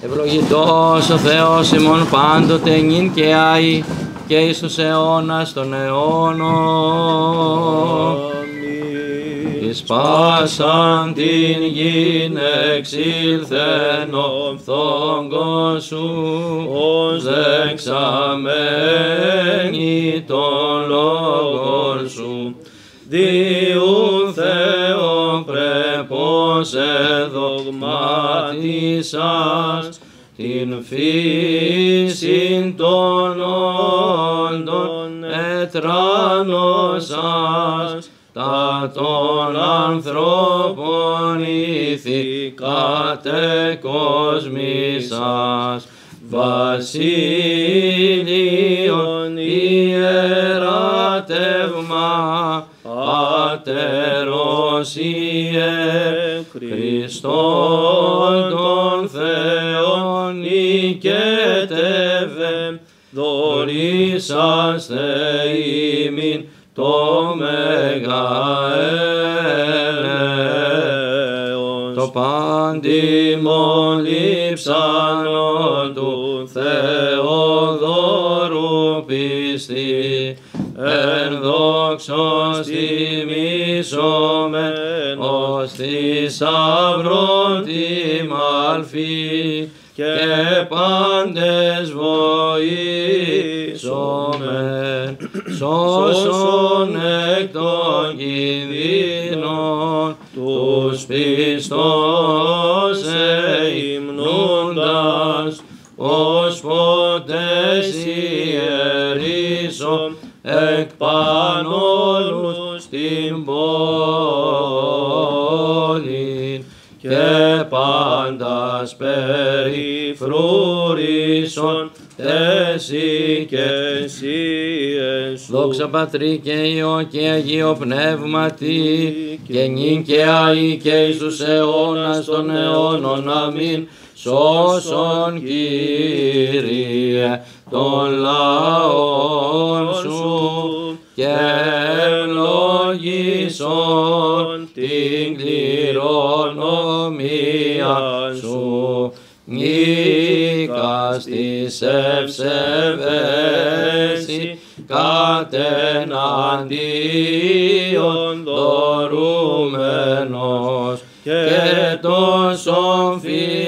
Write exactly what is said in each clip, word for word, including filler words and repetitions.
Ευλογητός ο Θεός ημών πάντοτε νυν και αεί και εις τους αιώνας των αιώνων. Εις πάσαν την γην εξήλθεν ο φθόγκος σου, ως δεξαμένη των λόγων σου. Διού Θεό πρέπος εδογμάτισας την φύση των όντων ετράνωσας τα των ανθρώπων ήθη κατεκοσμήσας. Βασίλειον ιερατεύμα Πατέρος Ιε Χριστόν τον Θεόν νικέτευε, δωρήσαστε ημίν το μεγαέλεος. Το πάντιμον λείψανο του Θεοδόρου πιστή, εν δόξος τιμήσομεν ως θησαυρών τιμαλφή και πάντες βοήσομεν, σώσον εκ των κινδύνων τους πιστός εϊμνούντας, ως ποτές ιερήσων εκ πανόλους στην πόλη και πάντας περιφρούρησον τέσι και εσύ εσού. Δόξα Πατρί και Υιό και Αγίο Πνεύματι και νυν και αεί και εις τους αιώνας των αιώνων. Αμήν. Σώσον Κύριε των λαών σου και ευλογήσον την κληρονομία σου. Νίκας της ευσεβέση κατεναντίον δωρούμενος και τόσων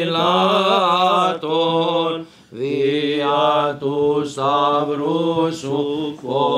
φυλάτων δια του σταυρού σου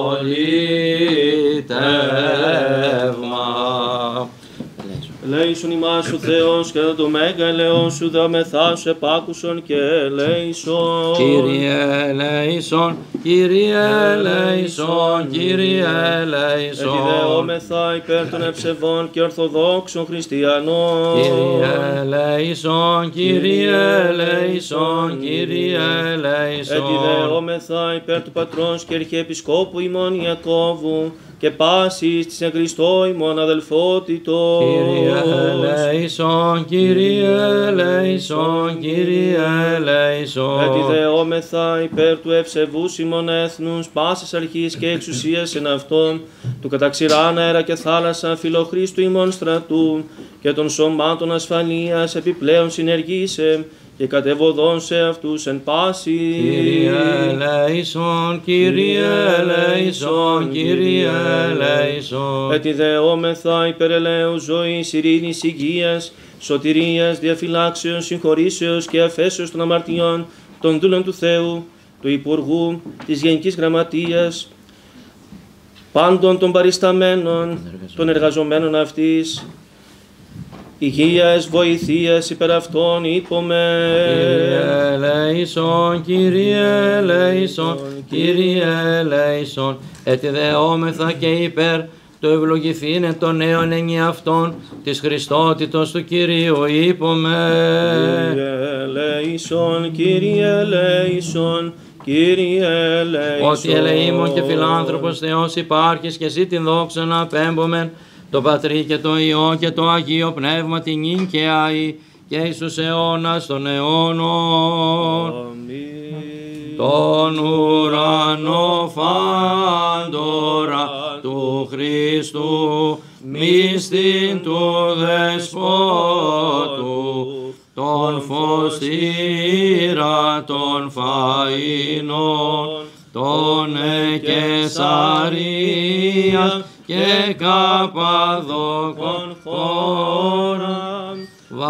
πολίτευμα. Ελέησον ημάς ο Θεός και το μέγα ελεόν σου δαμεθά σου επάκουσον και ελέησον. Κύριε ελέησον, Κύριε ελέησον, Κύριε ελέησον. Επιδεόμεθα υπέρ των ευσεβών και ορθοδόξων χριστιανών. Κύριε ελέησον, Κύριε ελέησον, Κύριε ελέησον. Επιδεόμεθα υπέρ του πατρός και αρχιεπισκόπου ημών Ιακώβου και πάσης της εν Χριστώ ημών αδελφότητος. Κύριε ελέησον, Κύριε ελέησον, Κύριε ελέησον. Επιδεόμεθα υπέρ του ευσεβούς ημών έθνους, πάσης αρχής και εξουσίας εν αυτόν, του καταξηράν αέρα και θάλασσα φιλοχρίστου ημών στρατού και των σωμάτων ασφαλείας επιπλέον συνεργήσε και κατεβοδών σε αυτούς εν πάση. Κύριε ελέησον, Κύριε ελέησον, Κύριε ελέησον. Ετιδεόμεθα υπερελαίου ζωής, ειρήνης, υγείας, σωτηρίας, διαφυλάξεως, συγχωρήσεως και αφέσεως των αμαρτιών των δούλων του Θεού, του Υπουργού, της Γενικής Γραμματείας, πάντων των παρισταμένων, των εργαζομένων αυτής, υγείας, βοηθείας υπέρ αυτών είπομεν. Κύριε ελέησον, Κύριε ελέησον, Κύριε ελέησον. Ετιδεόμεθα και υπέρ το ευλογηθήνε των νέων ενιαυτών της Χριστότητος του Κυρίου είπομεν. Κύριε ελέησον, Κύριε ελέησον, Κύριε ελέησον. Ότι ελεήμων και φιλάνθρωπος Θεός υπάρχεις και εσύ την δόξα να απέμπομεν το Πατρί και το Υιό και το Αγίο Πνεύμα την νυν και αεί και εις τους αιώνας των αιώνων. Αμήν. Τον ουρανό φάντορα του Χριστού, μυστήν του Δεσπότου, τον φως της πύρα των φαΐνων, των Καισαρίας και Καπαδόκων χώραν,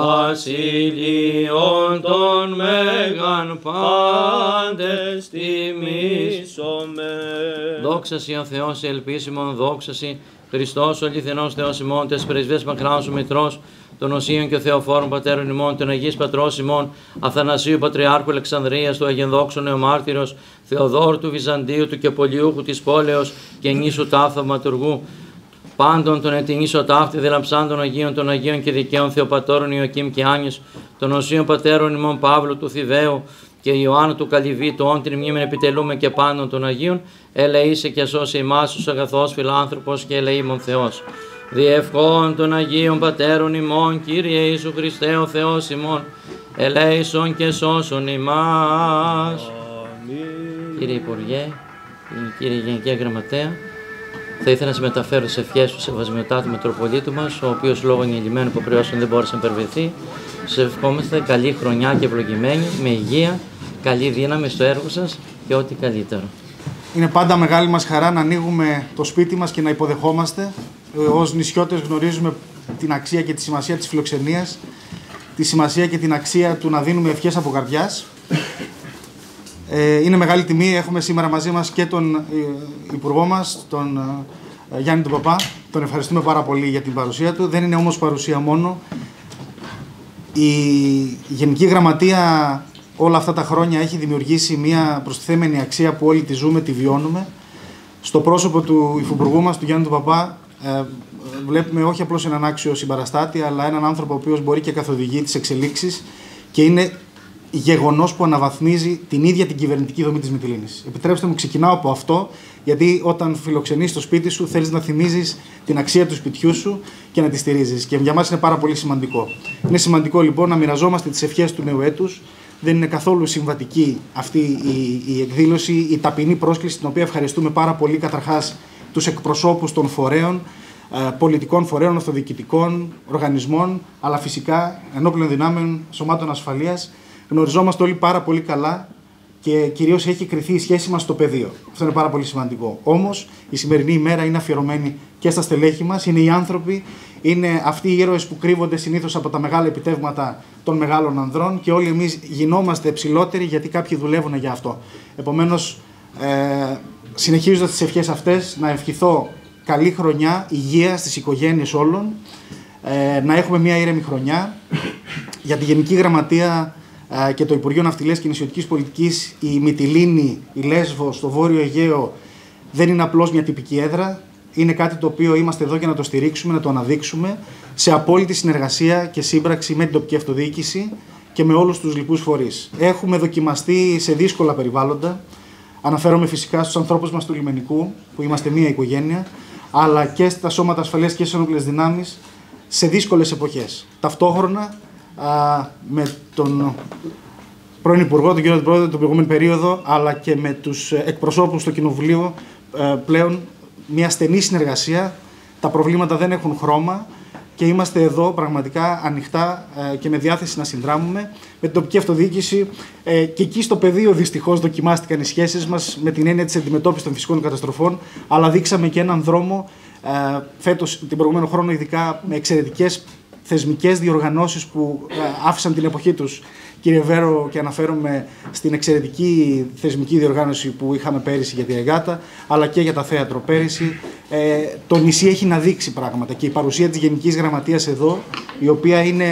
βασιλείων των μέγαν πάντες τιμήσομε. Δόξα σοι ο Θεός ελπίσιμον, δόξα σοι Χριστός ο αληθινός Θεός ημών, τες πρεσβείες μακράν σου Μητρός, των Οσίων και Θεοφόρων Πατέρων ημών, των Αγίης Πατρός ημών, Αθανασίου Πατριάρχου Αλεξανδρίας, του Αγενδόξου Νεομάρτυρος, Θεοδόρου του Βυζαντίου, του και Πολιούχου της πόλεως και νήσου Ταύθαυματουργού, πάντων των ετινήσεων ταύτη δελαμψάντων Αγίων, των Αγίων και Δικαίων Θεοπατώρων Ιωακήμ και Άνης, των Οσίων Πατέρων ημών Παύλου του Θηβαίου και Ιωάννου του Καλυβή, του όν την μνήμην επιτελούμε και πάντων των Αγίων, ελεήσε και σώσε ημάς τους αγαθός φιλάνθρωπος και ελεήμων Θεός. Διευχών των Αγίων Πατέρων ημών, Κύριε Ιησού Χριστέ ο Θεός ημών, ελέησον και σώσον ημάς. Αμήν. Κύριε Υπουργέ, κύριε Γενική Γραμματέα, θα ήθελα να σας μεταφέρω τις ευχές του Σεβασμιωτάτου Μητροπολίτου μας, ο οποίος λόγω ενηλυμένων υποχρεώσεων δεν μπόρεσε να υπερβηθεί. Σας ευχόμαστε καλή χρονιά και ευλογημένη, με υγεία, καλή δύναμη στο έργο σας και ό,τι καλύτερο. Είναι πάντα μεγάλη μας χαρά να ανοίγουμε το σπίτι μας και να υποδεχόμαστε. Ως νησιώτες γνωρίζουμε την αξία και τη σημασία της φιλοξενίας, τη σημασία και την αξία του να δίνουμε ευχές από καρδιάς. Είναι μεγάλη τιμή. Έχουμε σήμερα μαζί μας και τον Υπουργό μας, τον Γιάννη τον Παπά. Τον ευχαριστούμε πάρα πολύ για την παρουσία του. Δεν είναι όμως παρουσία μόνο. Η Γενική Γραμματεία όλα αυτά τα χρόνια έχει δημιουργήσει μια προστιθέμενη αξία που όλοι τη ζούμε, τη βιώνουμε. Στο πρόσωπο του Υφυπουργού μας, του Γιάννη του Παπά, ε, βλέπουμε όχι απλώς έναν άξιο συμπαραστάτη, αλλά έναν άνθρωπο ο οποίος μπορεί και καθοδηγεί τις εξελίξεις και είναι γεγονός που αναβαθμίζει την ίδια την κυβερνητική δομή της Μυτιλήνης. Επιτρέψτε μου, ξεκινάω από αυτό, γιατί όταν φιλοξενείς στο σπίτι σου θέλεις να θυμίζεις την αξία του σπιτιού σου και να τη στηρίζεις. Και για μας είναι πάρα πολύ σημαντικό. Είναι σημαντικό λοιπόν να μοιραζόμαστε τις ευχές του νέου έτους. Δεν είναι καθόλου συμβατική αυτή η, η εκδήλωση, η ταπεινή πρόσκληση, την οποία ευχαριστούμε πάρα πολύ καταρχάς τους εκπροσώπους των φορέων, ε, πολιτικών φορέων, αυτοδιοικητικών οργανισμών, αλλά φυσικά ενόπλων δυνάμεων, σωμάτων ασφαλείας. Γνωριζόμαστε όλοι πάρα πολύ καλά και κυρίως έχει κριθεί η σχέση μας στο πεδίο. Αυτό είναι πάρα πολύ σημαντικό. Όμως η σημερινή ημέρα είναι αφιερωμένη και στα στελέχη μας, είναι οι άνθρωποι, είναι αυτοί οι ήρωες που κρύβονται συνήθως από τα μεγάλα επιτεύγματα των μεγάλων ανδρών και όλοι εμείς γινόμαστε ψηλότεροι γιατί κάποιοι δουλεύουν για αυτό. Επομένως, ε, συνεχίζοντας τις ευχές αυτές, να ευχηθώ καλή χρονιά, υγεία στις οικογένειες όλων, ε, να έχουμε μια ήρεμη χρονιά. Για τη Γενική Γραμματεία ε, και το Υπουργείο Ναυτιλίας και Νησιωτικής Πολιτικής, η Μυτιλήνη, η Λέσβος, το Βόρειο Αιγαίο δεν είναι απλώς μια τυπική έδρα. Είναι κάτι το οποίο είμαστε εδώ για να το στηρίξουμε, να το αναδείξουμε σε απόλυτη συνεργασία και σύμπραξη με την τοπική αυτοδιοίκηση και με όλους τους λοιπούς φορείς. Έχουμε δοκιμαστεί σε δύσκολα περιβάλλοντα. Αναφέρομαι φυσικά στους ανθρώπους μας του λιμενικού, που είμαστε μία οικογένεια, αλλά και στα σώματα ασφαλείας και στις ενόπλες δυνάμεις σε δύσκολες εποχές. Ταυτόχρονα α, με τον πρώην Υπουργό, τον κύριο Πρόεδρο, τον προηγούμενο περίοδο, αλλά και με τους εκπροσώπους του Κοινοβουλίου ε, πλέον μια στενή συνεργασία, τα προβλήματα δεν έχουν χρώμα και είμαστε εδώ πραγματικά ανοιχτά ε, και με διάθεση να συνδράμουμε με την τοπική αυτοδιοίκηση ε, και εκεί στο πεδίο δυστυχώς δοκιμάστηκαν οι σχέσεις μας με την έννοια της αντιμετώπισης των φυσικών καταστροφών, αλλά δείξαμε και έναν δρόμο ε, φέτος, την προηγούμενο χρόνο ειδικά, με εξαιρετικές θεσμικές διοργανώσεις που ε, άφησαν την εποχή τους. Κύριε Βέρο, και αναφέρομαι στην εξαιρετική θεσμική διοργάνωση που είχαμε πέρυσι για τη Ρεγάτα, αλλά και για τα θέατρο πέρυσι. Ε, το νησί έχει να δείξει πράγματα και η παρουσία της Γενικής Γραμματείας εδώ, η οποία είναι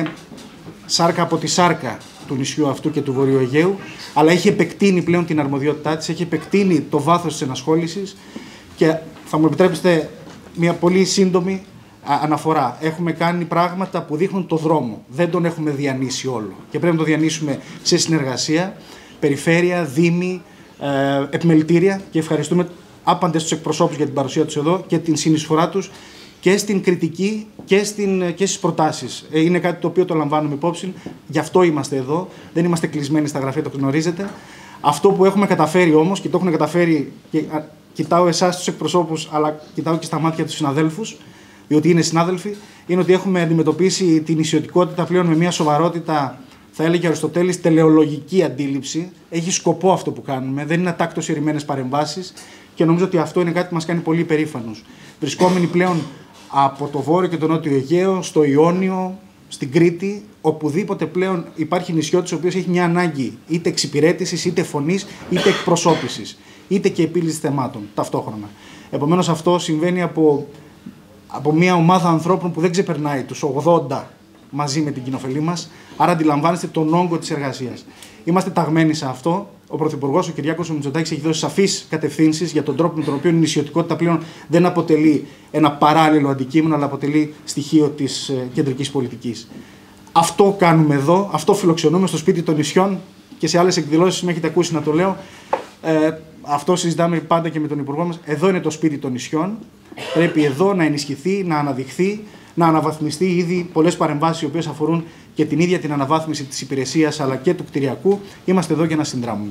σάρκα από τη σάρκα του νησιού αυτού και του Βορείου Αιγαίου, αλλά έχει επεκτείνει πλέον την αρμοδιότητά της, έχει επεκτείνει το βάθος της ενασχόλησης και θα μου επιτρέψετε μια πολύ σύντομη αναφορά. Έχουμε κάνει πράγματα που δείχνουν το δρόμο. Δεν τον έχουμε διανύσει όλο. Και πρέπει να το διανύσουμε σε συνεργασία, περιφέρεια, δήμοι, ε, επιμελητήρια και ευχαριστούμε άπαντες τους εκπροσώπους για την παρουσία τους εδώ και την συνεισφορά τους και στην κριτική και, στην, και στις προτάσεις. Ε, είναι κάτι το οποίο το λαμβάνουμε υπόψη. Γι' αυτό είμαστε εδώ. Δεν είμαστε κλεισμένοι στα γραφεία, το γνωρίζετε. Αυτό που έχουμε καταφέρει όμως και το έχουν καταφέρει, και α, κοιτάω εσάς τους εκπροσώπους, αλλά κοιτάω και στα μάτια τους συναδέλφους, διότι είναι συνάδελφοι, είναι ότι έχουμε αντιμετωπίσει την νησιωτικότητα πλέον με μια σοβαρότητα, θα έλεγε ο Αριστοτέλης, τελεολογική αντίληψη. Έχει σκοπό αυτό που κάνουμε, δεν είναι ατάκτως ηρημένες παρεμβάσεις και νομίζω ότι αυτό είναι κάτι που μας κάνει πολύ περήφανους. Βρισκόμενοι πλέον από το Βόρειο και το Νότιο Αιγαίο, στο Ιόνιο, στην Κρήτη, οπουδήποτε πλέον υπάρχει νησιώτης ο οποίος έχει μια ανάγκη είτε εξυπηρέτησης, είτε φωνής, είτε εκπροσώπησης, είτε και επίλυσης θεμάτων ταυτόχρονα. Επομένως αυτό συμβαίνει από, από μια ομάδα ανθρώπων που δεν ξεπερνάει τους ογδόντα μαζί με την κοινοφελή μας, άρα αντιλαμβάνεστε τον όγκο της εργασίας. Είμαστε ταγμένοι σε αυτό. Ο Πρωθυπουργός, ο Κυριάκος Μητσοτάκης, έχει δώσει σαφείς κατευθύνσεις για τον τρόπο με τον οποίο η νησιωτικότητα πλέον δεν αποτελεί ένα παράλληλο αντικείμενο, αλλά αποτελεί στοιχείο της ε, κεντρικής πολιτικής. Αυτό κάνουμε εδώ, αυτό φιλοξενούμε στο σπίτι των νησιών και σε άλλες εκδηλώσεις με έχετε ακούσει να το λέω. Ε, αυτό συζητάμε πάντα και με τον Υπουργό μας. Εδώ είναι το σπίτι των νησιών. Πρέπει εδώ να ενισχυθεί, να αναδειχθεί, να αναβαθμιστεί. Ήδη πολλές παρεμβάσεις οι οποίες αφορούν και την ίδια την αναβάθμιση της υπηρεσίας αλλά και του κτηριακού. Είμαστε εδώ για να συνδράμουμε.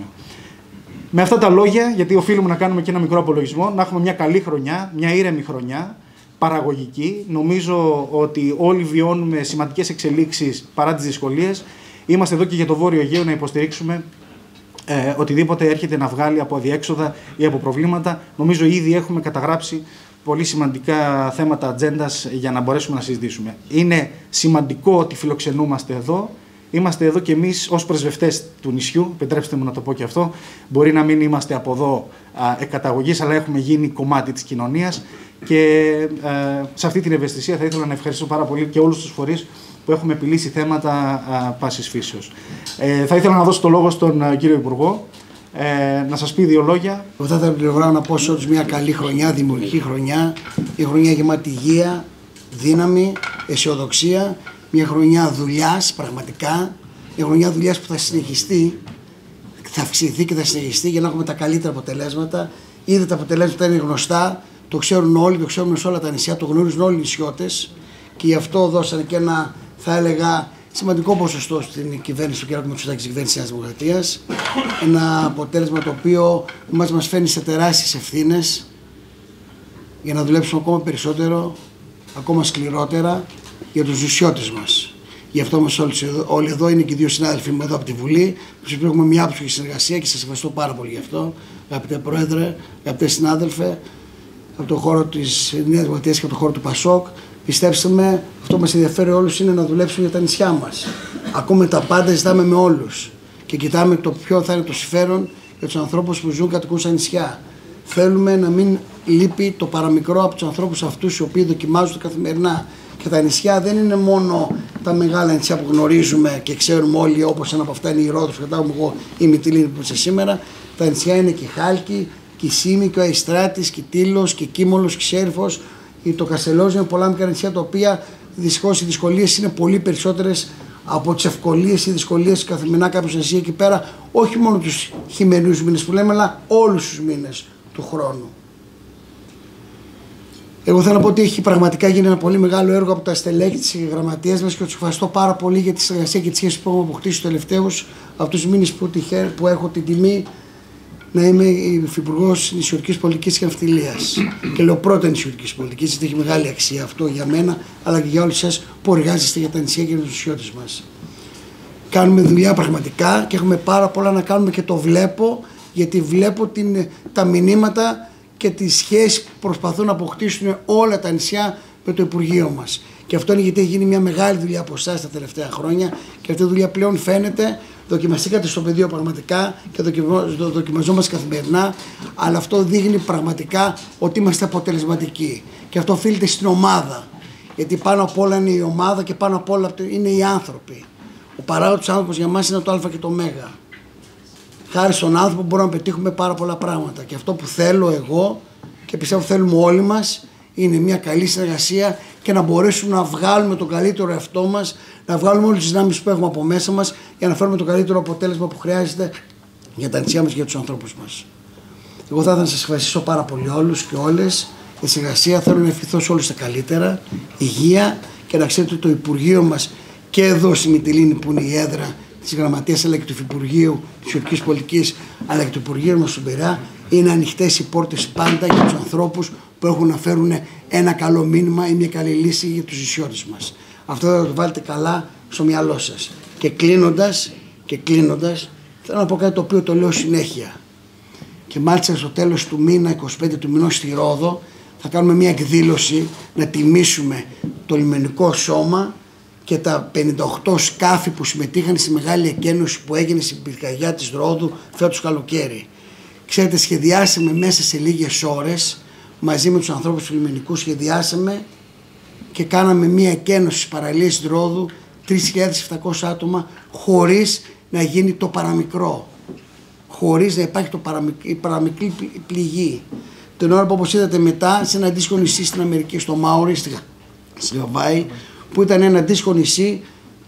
Με αυτά τα λόγια, γιατί οφείλουμε να κάνουμε και ένα μικρό απολογισμό, να έχουμε μια καλή χρονιά, μια ήρεμη χρονιά, παραγωγική. Νομίζω ότι όλοι βιώνουμε σημαντικές εξελίξεις παρά τις δυσκολίες. Είμαστε εδώ και για το Βόρειο Αιγαίο να υποστηρίξουμε ε, οτιδήποτε έρχεται να βγάλει από αδιέξοδα ή από προβλήματα. Νομίζω ήδη έχουμε καταγράψει πολύ σημαντικά θέματα ατζέντας για να μπορέσουμε να συζητήσουμε. Είναι σημαντικό ότι φιλοξενούμαστε εδώ. Είμαστε εδώ και εμείς ως πρεσβευτές του νησιού, επιτρέψτε μου να το πω και αυτό. Μπορεί να μην είμαστε από εδώ εκ καταγωγής, αλλά έχουμε γίνει κομμάτι της κοινωνίας. Και ε, σε αυτή την ευαισθησία θα ήθελα να ευχαριστήσω πάρα πολύ και όλους τους φορείς που έχουμε επιλύσει θέματα α, πάσης φύσεως. Ε, θα ήθελα να δώσω το λόγο στον α, κύριο Υπουργό. Ε, να σας πει δύο λόγια. Εγώ θα ήθελα να πω σε όλους μια καλή χρονιά, δημιουργική χρονιά, μια χρονιά γεμάτη υγεία, δύναμη, αισιοδοξία, μια χρονιά δουλειάς πραγματικά, μια χρονιά δουλειάς που θα συνεχιστεί, θα αυξηθεί και θα συνεχιστεί για να έχουμε τα καλύτερα αποτελέσματα. Ήδη τα αποτελέσματα είναι γνωστά, το ξέρουν όλοι, το ξέρουν σε όλα τα νησιά, το γνωρίζουν όλοι οι νησιώτες και γι' αυτό δώσανε και ένα, θα έλεγα, σημαντικό ποσοστό στην κυβέρνηση του κ. Μητσοτάκη, στην κυβέρνηση της Δημοκρατίας. Ένα αποτέλεσμα το οποίο μας, μας φαίνει σε τεράστιες ευθύνες για να δουλέψουμε ακόμα περισσότερο, ακόμα σκληρότερα για τους νησιώτες μας. Γι' αυτό μας όλοι, όλοι εδώ είναι και οι δύο συνάδελφοι μου εδώ από τη Βουλή, που έχουμε μια άψογη συνεργασία και σας ευχαριστώ πάρα πολύ γι' αυτό. Αγαπητέ Πρόεδρε, αγαπητέ συνάδελφε, από τον χώρο της Νέας Δημοκρατίας και από τον χώρο του Πασόκ. Πιστέψτε με, αυτό που μας ενδιαφέρει όλους είναι να δουλέψουμε για τα νησιά μας. Ακούμε τα πάντα, ζητάμε με όλους. Και κοιτάμε το ποιο θα είναι το συμφέρον για τους ανθρώπους που ζουν, κατοικούν στα νησιά. Θέλουμε να μην λείπει το παραμικρό από τους ανθρώπους αυτούς οι οποίοι δοκιμάζονται καθημερινά. Και τα νησιά δεν είναι μόνο τα μεγάλα νησιά που γνωρίζουμε και ξέρουμε όλοι, όπως ένα από αυτά είναι η Ρόδος που κατάγομαι εγώ, η Μυτιλήνη που είσαι σήμερα. Τα νησιά είναι και η Χάλκη, και η Σύμη, και ο Αϊστράτης, και η Τήλος, και η Κίμολος, και η Σέρφος. Το Καστελόζιο, είναι πολλά μικρά νησιά τα οποία δυστυχώς οι δυσκολίες είναι πολύ περισσότερες από τις ευκολίες ή δυσκολίες καθημερινά κάποιος να ζει εκεί πέρα, όχι μόνο τους χειμερινούς μήνες που λέμε, αλλά όλους τους μήνες του χρόνου. Εγώ θέλω να πω ότι έχει πραγματικά γίνει ένα πολύ μεγάλο έργο από τα στελέχη της γραμματείας μας και τους ευχαριστώ πάρα πολύ για τη συνεργασία και τις σχέσεις που έχουμε αποκτήσει τους τελευταίους από τους μήνες που, που έχω την τιμή να είμαι υφυπουργός νησιωτικής πολιτικής και ναυτιλίας. Και λέω πρώτα νησιωτικής πολιτικής, γιατί έχει μεγάλη αξία αυτό για μένα, αλλά και για όλους εσάς που εργάζεστε για τα νησιά και για τους νησιώτες μας. Κάνουμε δουλειά πραγματικά και έχουμε πάρα πολλά να κάνουμε και το βλέπω, γιατί βλέπω την, τα μηνύματα και τις σχέσεις που προσπαθούν να αποκτήσουν όλα τα νησιά με το Υπουργείο μας. Και αυτό είναι γιατί έχει γίνει μια μεγάλη δουλειά από εσάς τα τελευταία χρόνια και αυτή η δουλειά πλέον φαίνεται. Δοκιμαστήκατε στο πεδίο πραγματικά και δοκιμαζόμαστε καθημερινά, αλλά αυτό δείχνει πραγματικά ότι είμαστε αποτελεσματικοί. Και αυτό οφείλεται στην ομάδα. Γιατί πάνω απ' όλα είναι η ομάδα και πάνω απ' όλα είναι οι άνθρωποι. Ο παράγοντας άνθρωπος για μας είναι το Α και το Μ. Χάρη στον άνθρωπο μπορούμε να πετύχουμε πάρα πολλά πράγματα. Και αυτό που θέλω εγώ και πιστεύω θέλουμε όλοι μας είναι μια καλή συνεργασία και να μπορέσουμε να βγάλουμε το καλύτερο εαυτό μας, να βγάλουμε όλες τις δυνάμεις που έχουμε από μέσα μας για να φέρουμε το καλύτερο αποτέλεσμα που χρειάζεται για τα νησιά μας και για τους ανθρώπους μας. Εγώ θα ήθελα να σας ευχαριστήσω πάρα πολύ όλους και όλες για τη συνεργασία. Θέλω να ευχηθώ σε όλους τα καλύτερα, υγεία και να ξέρετε ότι το Υπουργείο μας και εδώ στη Μυτιλήνη που είναι η έδρα της Γραμματείας αλλά και του Υφυπουργείου της Ιωτικής Πολιτικής αλλά και του Υπουργείου μας στον Πειραιά είναι ανοιχτές οι πόρτες πάντα για τους ανθρώπους που έχουν να φέρουν ένα καλό μήνυμα ή μια καλή λύση για τους νησιώτες μας. Αυτό θα το βάλετε καλά στο μυαλό σας. Και κλείνοντας, και κλείνοντας, θέλω να πω κάτι το οποίο το λέω συνέχεια. Και μάλιστα στο τέλος του μήνα, είκοσι πέντε του μηνός στη Ρόδο, θα κάνουμε μια εκδήλωση να τιμήσουμε το λιμενικό σώμα και τα πενήντα οκτώ σκάφη που συμμετείχαν στη μεγάλη εκένωση που έγινε στην πυρκαγιά της Ρόδου φέτος καλοκαίρι. Ξέρετε, σχεδιάσαμε μέσα σε λίγες ώρες, μαζί με τους ανθρώπους του λιμενικού, σχεδιάσαμε και κάναμε μια εκένωση στις παραλίες της Ρόδου, τρεις χιλιάδες επτακόσια άτομα, χωρίς να γίνει το παραμικρό. Χωρίς να υπάρχει το παραμικ... η παραμικρή πληγή. Την ώρα που, όπως είδατε μετά, σε ένα αντίστοιχο νησί στην Αμερική, στο Μάουρι, στη Χαβάη, που ήταν ένα αντίστοιχο νησί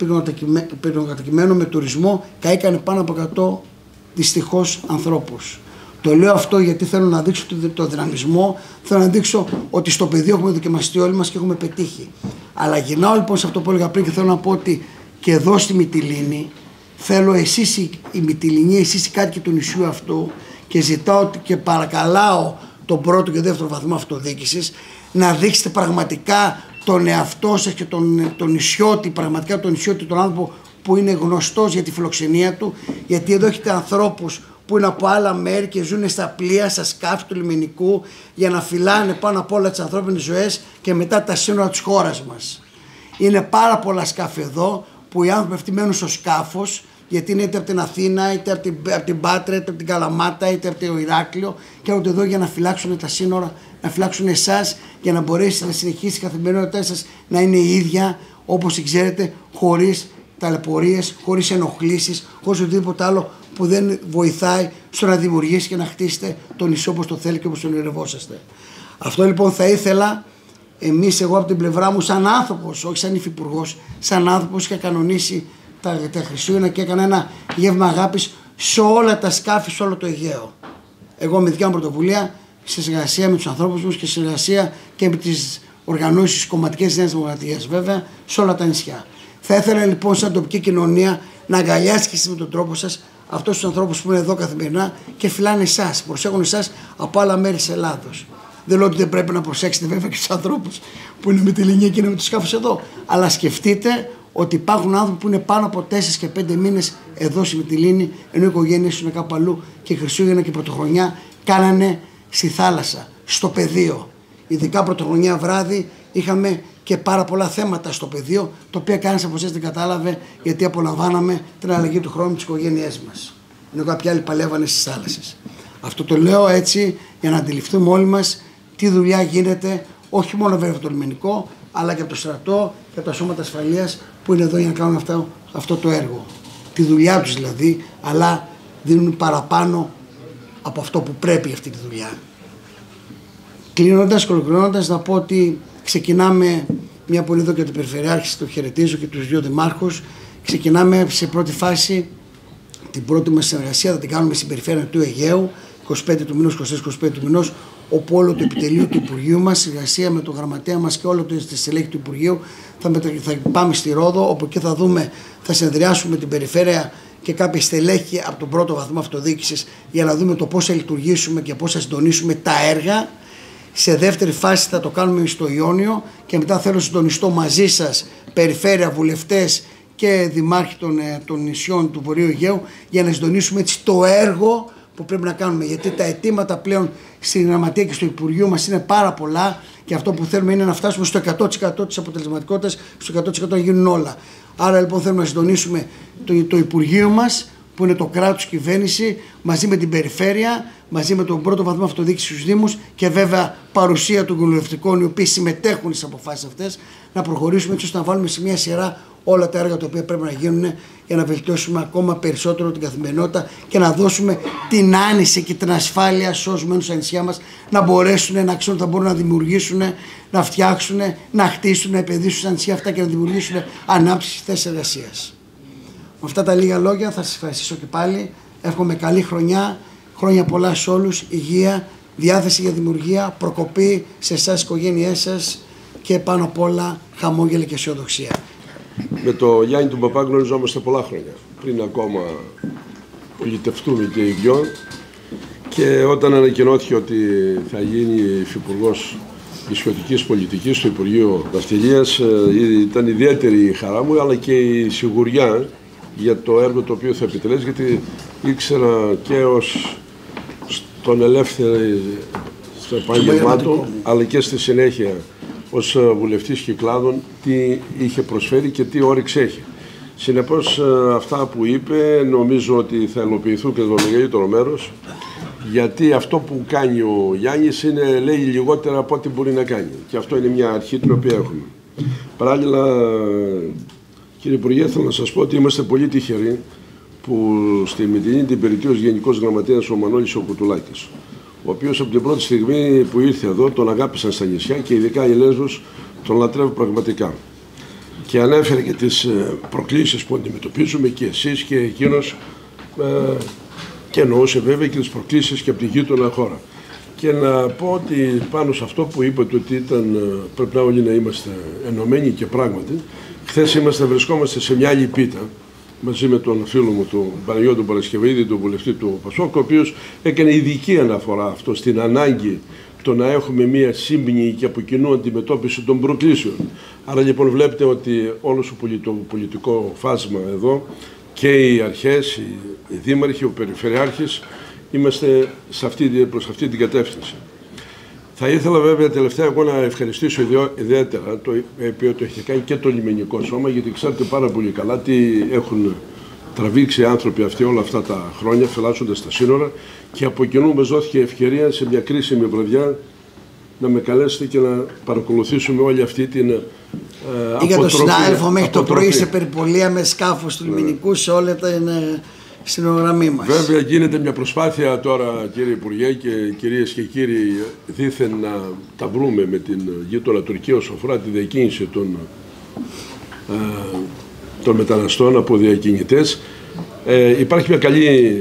πυρηνοκατοικημένο με τουρισμό, καήκανε πάνω από εκατό δυστυχώς ανθρώπους. Το λέω αυτό γιατί θέλω να δείξω το δυναμισμό, θέλω να δείξω ότι στο πεδίο έχουμε δοκιμαστεί όλοι μας και έχουμε πετύχει. Αλλά γυρνάω λοιπόν σε αυτό που έλεγα πριν και θέλω να πω ότι και εδώ στη Μυτιλήνη, θέλω εσείς οι, οι Μυτιληνοί, εσείς οι κάτοικοι του νησιού αυτού, και ζητάω και παρακαλάω τον πρώτο και δεύτερο βαθμό αυτοδιοίκησης να δείξετε πραγματικά τον εαυτό σας και τον, τον νησιώτη, πραγματικά τον νησιώτη, τον άνθρωπο που είναι γνωστός για τη φιλοξενία του, γιατί εδώ έχετε ανθρώπους που είναι από άλλα μέρη και ζουν στα πλοία, στα σκάφη του λιμενικού για να φυλάνε πάνω απ' όλα τις ανθρώπινες ζωές και μετά τα σύνορα της χώρας μας. Είναι πάρα πολλά σκάφη εδώ που οι άνθρωποι αυτοί μένουν στο σκάφος, γιατί είναι είτε από την Αθήνα, είτε από την, από την Πάτρα, είτε από την Καλαμάτα, είτε από το Ηράκλειο, και έρχονται εδώ για να φυλάξουν τα σύνορα, να φυλάξουν εσάς, για να μπορέσετε να συνεχίσει η καθημερινότητά σας να είναι η ίδια όπως ξέρετε, χωρίς ταλαιπωρίες, χωρίς ενοχλήσεις, χωρίς οτιδήποτε άλλο που δεν βοηθάει στο να δημιουργήσει και να χτίσετε το νησί όπως το θέλει και όπως τον ονειρευόσαστε. Αυτό λοιπόν θα ήθελα εμείς, εγώ από την πλευρά μου, σαν άνθρωπος, όχι σαν υφυπουργός, σαν άνθρωπος, είχα κανονίσει τα, τα Χριστούγεννα και έκανα ένα γεύμα αγάπης σε όλα τα σκάφη, σε όλο το Αιγαίο. Εγώ με δικιά μου πρωτοβουλία, σε συνεργασία με τους ανθρώπους μου και σε συνεργασία και με τις οργανώσεις κομματικές Νέας Δημοκρατίας, βέβαια, σε όλα τα νησιά. Θα ήθελα λοιπόν, σαν τοπική κοινωνία, να αγκαλιάσει και εσείς με τον τρόπο σας αυτούς τους ανθρώπους που είναι εδώ καθημερινά και φυλάνε εσάς, προσέχουν εσάς από άλλα μέρη της Ελλάδος. Δεν λέω ότι δεν πρέπει να προσέξετε βέβαια και τους ανθρώπους που είναι με τη Λινία και είναι με τους σκάφους εδώ, αλλά σκεφτείτε ότι υπάρχουν άνθρωποι που είναι πάνω από τέσσερις και πέντε μήνες εδώ στη Μυτιλήνη, ενώ οι οικογένειες είναι κάπου αλλού και Χριστούγεννα και Πρωτοχρονιά κάνανε στη θάλασσα, στο πεδίο. Ειδικά Πρωτοχρονιά βράδυ είχαμε και πάρα πολλά θέματα στο πεδίο, τα οποία κανένας από εσάς δεν κατάλαβε, γιατί απολαμβάναμε την αλλαγή του χρόνου της οικογένειές μας. Ενώ κάποιοι άλλοι παλεύανε στις θάλασσες. Αυτό το λέω έτσι για να αντιληφθούμε όλοι μας τι δουλειά γίνεται, όχι μόνο βέβαια από το λιμενικό, αλλά και από το στρατό και από τα σώματα ασφαλείας που είναι εδώ για να κάνουν αυτό, αυτό το έργο. Τη δουλειά τους δηλαδή, αλλά δίνουν παραπάνω από αυτό που πρέπει για αυτή τη δουλειά. Κλείνοντας και ολοκληρώνοντας, να πω ότι ξεκινάμε, μια πολύ εδώ και την Περιφερειάρχη, το χαιρετίζω και τους δύο δημάρχους. Ξεκινάμε σε πρώτη φάση την πρώτη μας συνεργασία, θα την κάνουμε στην περιφέρεια του Αιγαίου, είκοσι πέντε του μηνός, είκοσι τέσσερα είκοσι πέντε του μηνός, όπου όλο το επιτελείο του Υπουργείου μας, συνεργασία με το γραμματέα μας και όλο το στελέχη του Υπουργείου, θα, μετα... θα πάμε στη Ρόδο, όπου εκεί θα δούμε, θα συνεδριάσουμε την περιφέρεια και κάποια στελέχη από τον πρώτο βαθμό αυτοδιοίκησης για να δούμε το πώς θα λειτουργήσουμε και πώς θα συντονίσουμε τα έργα. Σε δεύτερη φάση θα το κάνουμε στο Ιόνιο και μετά θέλω να συντονιστώ μαζί σας, περιφέρεια, βουλευτές και δημάρχοι των, των νησιών του Βορείου Αιγαίου, για να συντονίσουμε έτσι το έργο που πρέπει να κάνουμε. Γιατί τα αιτήματα πλέον στην Γραμματεία και στο Υπουργείο μας είναι πάρα πολλά και αυτό που θέλουμε είναι να φτάσουμε στο εκατό τοις εκατό της αποτελεσματικότητας, στο εκατό τοις εκατό να γίνουν όλα. Άρα λοιπόν θέλουμε να συντονίσουμε το, το Υπουργείο μας, που είναι το κράτος, κυβέρνηση, μαζί με την περιφέρεια, μαζί με τον πρώτο βαθμό αυτοδιοίκηση στους Δήμους και βέβαια παρουσία των κοινοβουλευτικών, οι οποίοι συμμετέχουν στις αποφάσεις αυτές, να προχωρήσουμε έτσι ώστε να βάλουμε σε μια σειρά όλα τα έργα τα οποία πρέπει να γίνουν για να βελτιώσουμε ακόμα περισσότερο την καθημερινότητα και να δώσουμε την άνεση και την ασφάλεια σε όσους μένουν στα νησιά μας, να μπορέσουν να ξέρουν, θα μπορούν να δημιουργήσουν, να φτιάξουν, να χτίσουν, να επενδύσουν στα νησιά αυτά και να δημιουργήσουν ανάπτυξη θέσεις εργασίας. Με αυτά τα λίγα λόγια θα σας ευχαριστήσω και πάλι. Εύχομαι καλή χρονιά, χρόνια πολλά σε όλους, υγεία, διάθεση για δημιουργία, προκοπή σε εσάς, οικογένειές σας και πάνω απ' όλα χαμόγελα και αισιοδοξία. Με το Γιάννη τον Παπά γνωριζόμαστε πολλά χρόνια, πριν ακόμα πολιτευτούμε και οι δυο, και όταν ανακοινώθηκε ότι θα γίνει υφυπουργός νησιωτικής πολιτικής στο Υπουργείο Ναυτιλίας, ήταν ιδιαίτερη η χαρά μου, αλλά και η σιγουριά για το έργο το οποίο θα επιτελέσει, γιατί ήξερα και ως στον ελεύθερο στο επάγγελμά του, αλλά και στη συνέχεια ως βουλευτής Κυκλάδων, τι είχε προσφέρει και τι όρεξη έχει. Συνεπώς, αυτά που είπε νομίζω ότι θα υλοποιηθούν και το μεγαλύτερο μέρος, γιατί αυτό που κάνει ο Γιάννης είναι, λέει, λιγότερα από ό,τι μπορεί να κάνει. Και αυτό είναι μια αρχή την οποία έχουμε. Παράλληλα, κύριε Υπουργέ, θέλω να σας πω ότι είμαστε πολύ τυχεροί που στη Μητυλίνη την περιττεί ως Γενικός Γραμματέας ο Μανώλης ο Κουτουλάκης, ο οποίος από την πρώτη στιγμή που ήρθε εδώ τον αγάπησαν στα νησιά και ειδικά οι Λέσβους τον λατρεύουν πραγματικά. Και ανέφερε και τις προκλήσεις που αντιμετωπίζουμε και εσείς και εκείνος, ε, και εννοούσε βέβαια και τις προκλήσεις και από την γείτονα χώρα. Και να πω ότι πάνω σε αυτό που είπατε ότι ήταν, πρέπει να όλοι να είμαστε ενωμένοι και πράγματι, χθες είμαστε, βρισκόμαστε σε μια άλλη πίτα μαζί με τον φίλο μου τον Παναγιώτο Παρασκευαίδη, τον βουλευτή του Πασόκ, ο οποίος έκανε ειδική αναφορά αυτό στην ανάγκη το να έχουμε μια σύμπνοια και από κοινού αντιμετώπιση των προκλήσεων. Άρα λοιπόν βλέπετε ότι όλο το πολιτικό φάσμα εδώ και οι αρχές, οι δήμαρχοι, ο περιφερειάρχης, είμαστε σε αυτή, προς αυτή την κατεύθυνση. Θα ήθελα βέβαια τελευταία εγώ να ευχαριστήσω ιδιαίτερα το οποίο το έχει κάνει και το λιμενικό σώμα, γιατί ξέρετε πάρα πολύ καλά τι έχουν τραβήξει οι άνθρωποι αυτοί όλα αυτά τα χρόνια, φυλάσσοντας τα σύνορα, και από κοινού μας δόθηκε ευκαιρία σε μια κρίσιμη βραδιά να με καλέσετε και να παρακολουθήσουμε όλη αυτή την ε, αποτροπή. Για τον συνάδελφο μέχρι το αποτροπή. πρωί σε περιπολία με σκάφος του λιμενικού σε όλα τα είναι συνογραμμή μας. Βέβαια γίνεται μια προσπάθεια τώρα, κύριε Υπουργέ και κυρίες και κύριοι, δήθεν να τα βρούμε με την γείτονα Τουρκία όσον αφορά τη διακίνηση των, ε, των μεταναστών από διακινητές. Ε, υπάρχει μια καλή,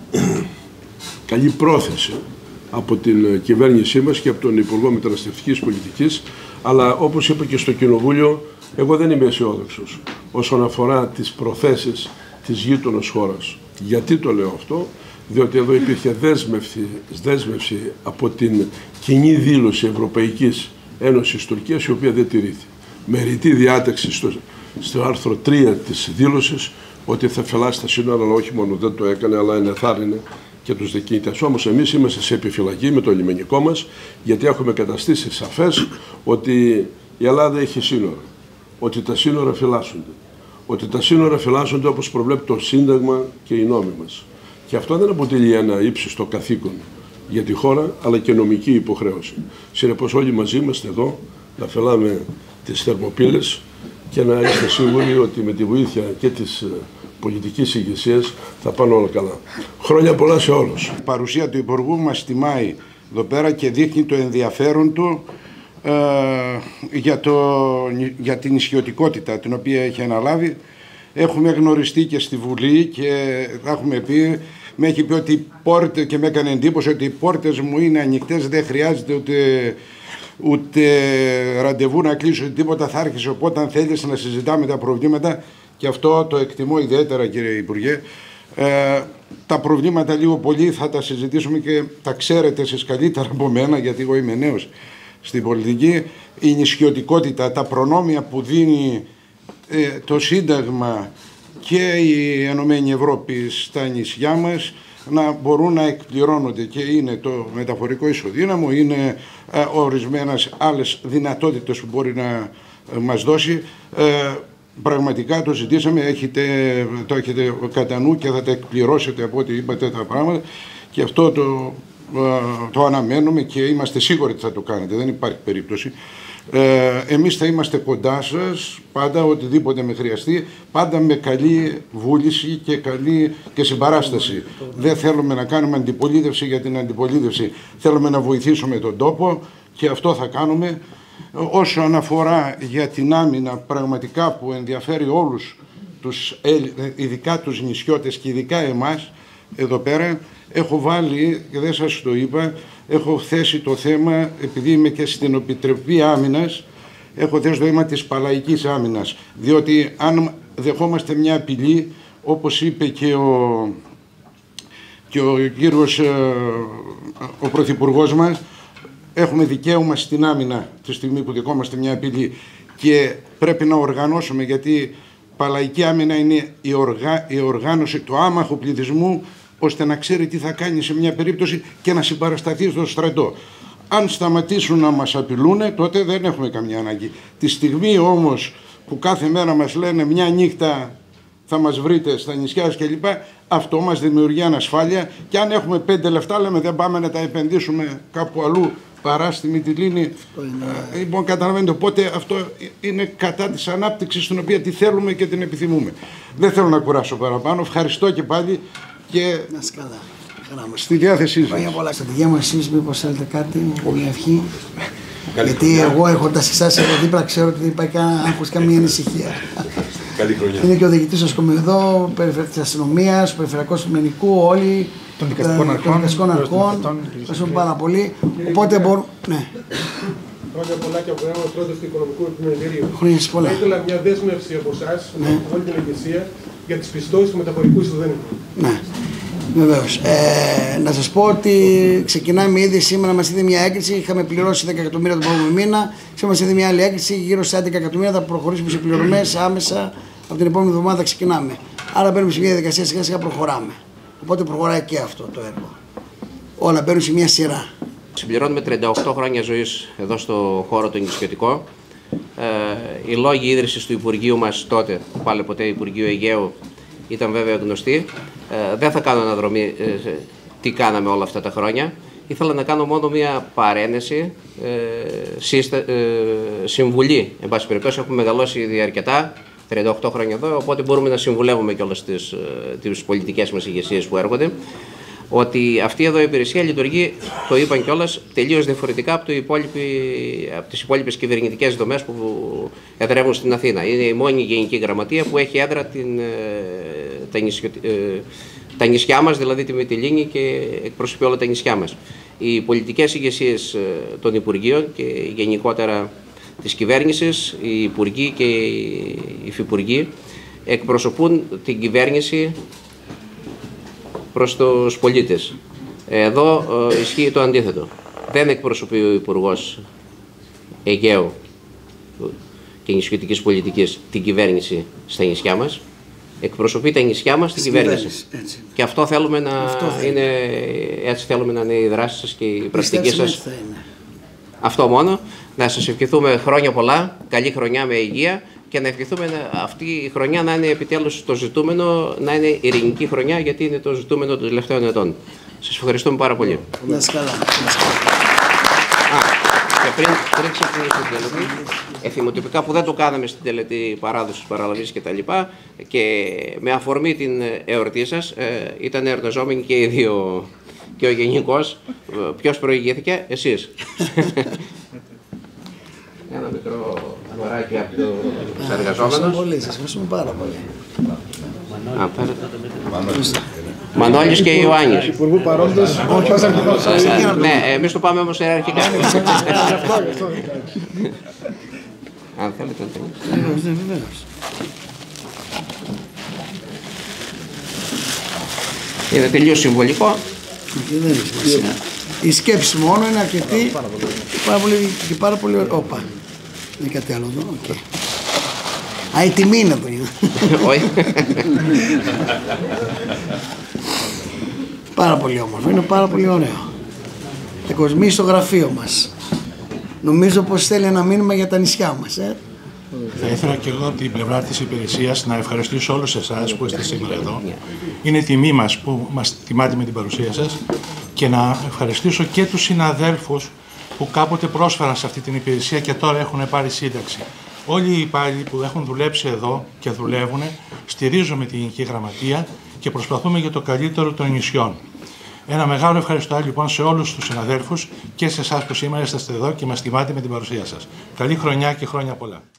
καλή πρόθεση από την κυβέρνησή μας και από τον Υπουργό Μεταναστευτικής Πολιτικής, αλλά όπως είπα και στο Κοινοβούλιο, εγώ δεν είμαι αισιόδοξος όσον αφορά τις προθέσεις της γείτονος χώρας. Γιατί το λέω αυτό? Διότι εδώ υπήρχε δέσμευση, δέσμευση από την κοινή δήλωση Ευρωπαϊκής Ένωσης Τουρκίας, η οποία δεν τηρήθη. Με ρητή διάταξη στο, στο άρθρο τρία της δήλωσης ότι θα φελάσει τα σύνορα, αλλά όχι μόνο δεν το έκανε, αλλά ενεθάρρυνε και τους διακινητές. Όμως εμείς είμαστε σε επιφυλακή με το λιμενικό μας, γιατί έχουμε καταστήσει σαφές ότι η Ελλάδα έχει σύνορα, ότι τα σύνορα φυλάσσονται, ότι τα σύνορα φυλάσσονται όπως προβλέπει το Σύνταγμα και οι νόμοι μας. Και αυτό δεν αποτελεί ένα ύψιστο καθήκον για τη χώρα, αλλά και νομική υποχρέωση. Συνεπώς όλοι μαζί είμαστε εδώ να φυλάμε τις θερμοπύλες και να είστε σίγουροι ότι με τη βοήθεια και της πολιτικής ηγεσίας θα πάνε όλα καλά. Χρόνια πολλά σε όλους. Η παρουσία του Υπουργού μας τιμάει εδώ πέρα και δείχνει το ενδιαφέρον του ε, για, το, για την ισχυωτικότητα την οποία έχει αναλάβει. Έχουμε γνωριστεί και στη Βουλή και θα έχουμε πει, με έχει πει ότι πόρτε, και με έκανε εντύπωση ότι οι πόρτες μου είναι ανοιχτές, δεν χρειάζεται ούτε, ούτε ραντεβού να κλείσω τίποτα, θα άρχισε οπότε θέλεις να συζητάμε τα προβλήματα. Και αυτό το εκτιμώ ιδιαίτερα, κύριε Υπουργέ. Ε, τα προβλήματα λίγο πολύ θα τα συζητήσουμε και τα ξέρετε εσείς καλύτερα από μένα, γιατί εγώ είμαι νέος στην πολιτική. Η νησιωτικότητα, τα προνόμια που δίνει ε, το Σύνταγμα και η Ενωμένη Ευρώπη στα νησιά μας να μπορούν να εκπληρώνονται, και είναι το μεταφορικό ισοδύναμο, είναι ε, ορισμένες άλλες δυνατότητες που μπορεί να ε, μας δώσει. Ε, Πραγματικά το ζητήσαμε, έχετε, το έχετε κατά νου και θα τα εκπληρώσετε από ό,τι είπατε τα πράγματα, και αυτό το, το αναμένουμε και είμαστε σίγουροι ότι θα το κάνετε, δεν υπάρχει περίπτωση. Ε, εμείς θα είμαστε κοντά σας πάντα, οτιδήποτε με χρειαστεί, πάντα με καλή βούληση και καλή και συμπαράσταση. Δεν θέλουμε να κάνουμε αντιπολίτευση για την αντιπολίτευση, θέλουμε να βοηθήσουμε τον τόπο και αυτό θα κάνουμε. Όσο αναφορά για την άμυνα, πραγματικά που ενδιαφέρει όλους, τους, ειδικά τους νησιώτες και ειδικά εμάς εδώ πέρα, έχω βάλει, και δεν σας το είπα, έχω θέσει το θέμα, επειδή είμαι και στην Επιτροπή Άμυνας, έχω θέσει το θέμα της παλαϊκής άμυνας, διότι αν δεχόμαστε μια απειλή, όπως είπε και ο, και ο κύριος, ο Πρωθυπουργός μας, έχουμε δικαίωμα στην άμυνα τη στιγμή που δεχόμαστε μια απειλή και πρέπει να οργανώσουμε, γιατί Παλαϊκή άμυνα είναι η, οργά, η οργάνωση του άμαχου πληθυσμού, ώστε να ξέρει τι θα κάνει σε μια περίπτωση και να συμπαρασταθεί στο στρατό. Αν σταματήσουν να μας απειλούν, τότε δεν έχουμε καμιά ανάγκη. Τη στιγμή όμως που κάθε μέρα μας λένε μια νύχτα θα μας βρείτε στα νησιά κλπ, αυτό μας δημιουργεί ανασφάλεια, και αν έχουμε πέντε λεφτά λέμε δεν πάμε να τα επενδύσουμε κάπου αλλού παρά στη Μυτιλήνη. Ε, λοιπόν, καταλαβαίνετε, οπότε αυτό είναι κατά της ανάπτυξης την οποία τη θέλουμε και την επιθυμούμε. Δεν θέλω να κουράσω παραπάνω. Ευχαριστώ και πάλι και να σκαλά. Στη διάθεσή σας. Χρόνια πολλά. Στρατηγέ μου, εσείς μήπως θέλετε κάτι, μια ευχή? Γιατί εγώ έχοντας εσάς εδώ δίπλα ξέρω ότι δεν υπάρχει άγχος, καμία ανησυχία. Καλή χρονιά. Είναι και ο διοικητής του νοσοκομείου εδώ, της αστυνομίας, ο περιφερειακός του Μενικού, όλοι των δικαστικών αρχών. Ευχαριστούμε πάρα πολύ. Οπότε μπορούμε. Ναι. Χρόνια πολλά και από ένα πρόεδρο του Οικονομικού Επιμελητηρίου. Χρόνια πολλά. Θα ήθελα μια δέσμευση από εσάς, από όλη την Εκκλησία, για τις πιστώσεις του μεταφορικού Ισοδένικου. Ναι. Βεβαίως. Ε, να σας πω ότι ξεκινάμε ήδη σήμερα, μας είδε μια έγκριση, είχαμε πληρώσει δέκα εκατομμύρια τον προηγούμενο μήνα, σήμερα μας είδε μια άλλη έγκριση, γύρω στα έντεκα εκατομμύρια, θα προχωρήσουμε σε πληρωμές άμεσα, από την επόμενη εβδομάδα ξεκινάμε. Άρα μπαίνουμε σε μια διαδικασία, σιγά σιγά προχωράμε. Οπότε προχωράει και αυτό το έργο. Όλα μπαίνουν σε μια σειρά. Συμπληρώνουμε τριάντα οκτώ χρόνια ζωής εδώ στο χώρο το νησιωτικό. Ε, οι λόγοι ίδρυσης του Υπουργείου μας τότε, πάλι ποτέ Υπουργείου Αιγαίου, ήταν βέβαια γνωστοί. Ε, δεν θα κάνω αναδρομή ε, τι κάναμε όλα αυτά τα χρόνια. Ήθελα να κάνω μόνο μία παρένεση, ε, σύστα, ε, συμβουλή. Εν πάση περιπτώσει, έχουμε μεγαλώσει ήδη αρκετά, τριάντα οκτώ χρόνια εδώ, οπότε μπορούμε να συμβουλεύουμε και όλες τις, τις πολιτικές μας ηγεσίες που έρχονται. Ότι αυτή εδώ η υπηρεσία λειτουργεί, το είπαν κιόλας, τελείως διαφορετικά από, το υπόλοιπη, από τις υπόλοιπες κυβερνητικές δομές που εδρεύουν στην Αθήνα. Είναι η μόνη γενική γραμματεία που έχει έδρα την, τα, νησιο, τα νησιά μας, δηλαδή τη Μυτιλήνη, και εκπροσωπεί όλα τα νησιά μας. Οι πολιτικές ηγεσίες των Υπουργείων και γενικότερα της κυβέρνησης, οι Υπουργοί και οι Υφυπουργοί, εκπροσωπούν την κυβέρνηση προς τους πολίτες. Εδώ ε, ισχύει το αντίθετο. Δεν εκπροσωπεί ο Υπουργός Αιγαίου και νησιωτικής πολιτικής την κυβέρνηση στα νησιά μας. Εκπροσωπεί τα νησιά μας στην κυβέρνηση. Έτσι. Και αυτό θέλουμε να αυτό είναι, έτσι θέλουμε να είναι η δράση σας και η πρακτική σας. Αυτό μόνο. Να σας ευχηθούμε χρόνια πολλά, καλή χρονιά με υγεία, και να ευχηθούμε αυτή η χρονιά να είναι επιτέλους το ζητούμενο, να είναι ειρηνική χρονιά, γιατί είναι το ζητούμενο των τελευταίων ετών. Σας ευχαριστούμε πάρα πολύ. Να είσαι καλά. Α, και πριν, πριν ξεκινήσω την τελετή, εθιμοτυπικά που δεν το κάναμε στην τελετή παράδοσης, παραλαβής κτλ. Και, και με αφορμή την εορτή σας, ε, ήταν εορταζόμενοι και οι δύο, και ο Γενικός. Ποιος προηγήθηκε? Εσείς. Ένα μικρό δωράκι από τους εργαζόμενους. Πολύ, σας ευχαριστούμε πάρα πολύ. Α, Μανώλης και Ιωάννης. Υπουργού παρόντος, όχι ως αρχηγός. Ναι, εμείς το πάμε όμως ιεραρχικά. Αν θέλετε να τελειώσετε. Είναι τελείως συμβολικό. Η σκέψη μόνο είναι αρκετή, πάρα πολύ, και πάρα πολύ ωραία. Όπα, είναι κάτι άλλο εδώ, οκ. Α, η τιμή είναι εδώ. Όχι. Πάρα πολύ όμορφο, είναι πάρα πολύ ωραίο. Εκοσμεί στο γραφείο μας. Νομίζω πως θέλει ένα μήνυμα για τα νησιά μας, ε. Θα ήθελα και εγώ από την πλευρά της υπηρεσίας να ευχαριστήσω όλους εσάς που είστε σήμερα εδώ. Είναι τιμή μας που μας τιμάτε με την παρουσία σας, και να ευχαριστήσω και τους συναδέλφους που κάποτε πρόσφεραν σε αυτή την υπηρεσία και τώρα έχουν πάρει σύνταξη. Όλοι οι υπάλληλοι που έχουν δουλέψει εδώ και δουλεύουν, στηρίζουμε τη Γενική Γραμματεία και προσπαθούμε για το καλύτερο των νησιών. Ένα μεγάλο ευχαριστώ λοιπόν σε όλους τους συναδέλφους και σε εσάς που σήμερα είσαστε εδώ και μας τιμάτε με την παρουσία σας. Καλή χρονιά και χρόνια πολλά.